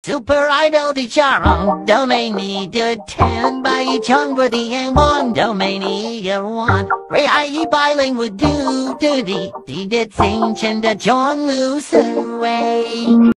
Super Idol di Charong, Domaini de Ten by Chung for the M1, Domaini one. Ray I biling would do, di did sing Chinda John Lucy way.